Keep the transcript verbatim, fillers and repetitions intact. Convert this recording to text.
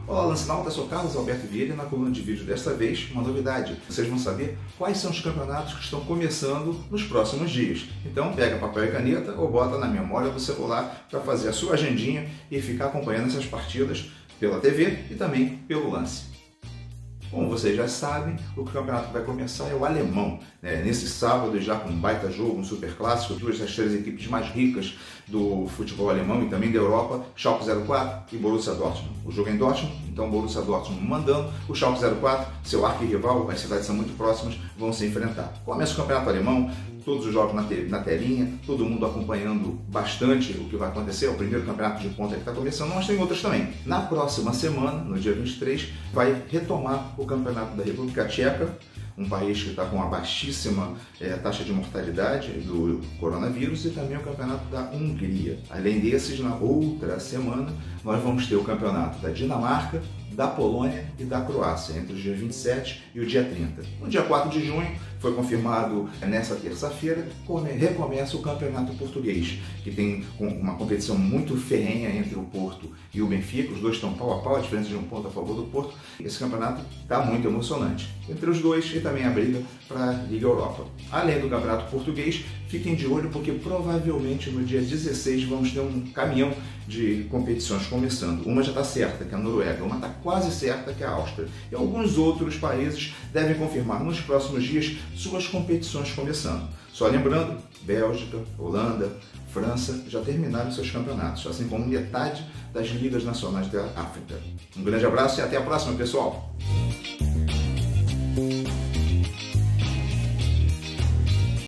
Olá, Lancinalta, eu sou Carlos Alberto Vieira e na coluna de vídeo desta vez, uma novidade. Vocês vão saber quais são os campeonatos que estão começando nos próximos dias. Então pega papel e caneta ou bota na memória do celular para fazer a sua agendinha e ficar acompanhando essas partidas pela T V e também pelo Lance. Como vocês já sabem, o campeonato que vai começar é o alemão. Né? Nesse sábado, já com um baita jogo, um super clássico, duas das três equipes mais ricas do futebol alemão e também da Europa, Schalke zero quatro e Borussia Dortmund. O jogo é em Dortmund, então Borussia Dortmund mandando, o Schalke zero quatro, seu arquirrival, as cidades são muito próximas, vão se enfrentar. Começa o campeonato alemão, todos os jogos na, te na telinha, todo mundo acompanhando bastante o que vai acontecer. É o primeiro campeonato de ponta que está começando, mas tem outros também. Na próxima semana, no dia vinte e três, vai retomar o campeonato da República Tcheca, um país que está com uma baixíssima é, taxa de mortalidade do coronavírus, e também o campeonato da Hungria. Além desses, na outra semana, nós vamos ter o campeonato da Dinamarca, da Polônia e da Croácia, entre os dias vinte e sete e o dia trinta. No dia quatro de junho, foi confirmado nessa terça-feira, recomeça o Campeonato Português, que tem uma competição muito ferrenha entre o Porto e o Benfica. Os dois estão pau a pau, a diferença de um ponto a favor do Porto. Esse campeonato está muito emocionante entre os dois, e também a briga para a Liga Europa. Além do Campeonato Português, fiquem de olho porque provavelmente no dia dezesseis vamos ter um caminhão de competições começando. Uma já está certa, que é a Noruega, uma está quase certa, que é a Áustria. E alguns outros países devem confirmar nos próximos dias suas competições começando. Só lembrando, Bélgica, Holanda, França já terminaram seus campeonatos, assim como metade das ligas nacionais da África. Um grande abraço e até a próxima, pessoal!